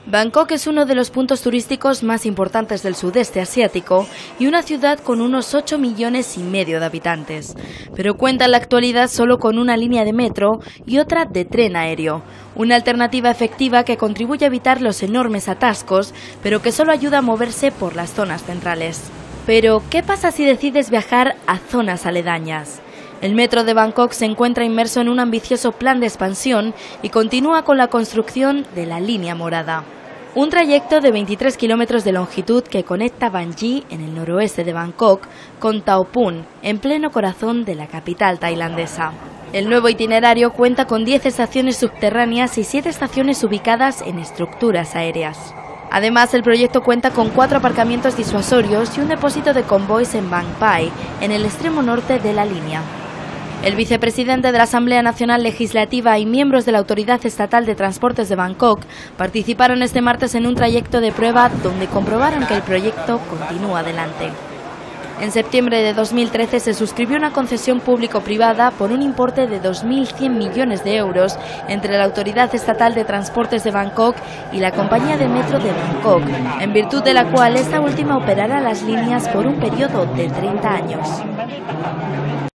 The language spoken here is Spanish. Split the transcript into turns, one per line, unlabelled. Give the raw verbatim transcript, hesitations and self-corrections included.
Bangkok es uno de los puntos turísticos más importantes del sudeste asiático y una ciudad con unos ocho millones y medio de habitantes, pero cuenta en la actualidad solo con una línea de metro y otra de tren aéreo, una alternativa efectiva que contribuye a evitar los enormes atascos, pero que solo ayuda a moverse por las zonas centrales. Pero, ¿qué pasa si decides viajar a zonas aledañas? El metro de Bangkok se encuentra inmerso en un ambicioso plan de expansión y continúa con la construcción de la línea morada. Un trayecto de veintitrés kilómetros de longitud que conecta Bang Ji, en el noroeste de Bangkok, con Thao Pun, en pleno corazón de la capital tailandesa. El nuevo itinerario cuenta con diez estaciones subterráneas y siete estaciones ubicadas en estructuras aéreas. Además, el proyecto cuenta con cuatro aparcamientos disuasorios y un depósito de convoys en Bang Pai, en el extremo norte de la línea. El vicepresidente de la Asamblea Nacional Legislativa y miembros de la Autoridad Estatal de Transportes de Bangkok participaron este martes en un trayecto de prueba donde comprobaron que el proyecto continúa adelante. En septiembre de dos mil trece se suscribió una concesión público-privada por un importe de dos mil cien millones de euros entre la Autoridad Estatal de Transportes de Bangkok y la Compañía de Metro de Bangkok, en virtud de la cual esta última operará las líneas por un periodo de treinta años.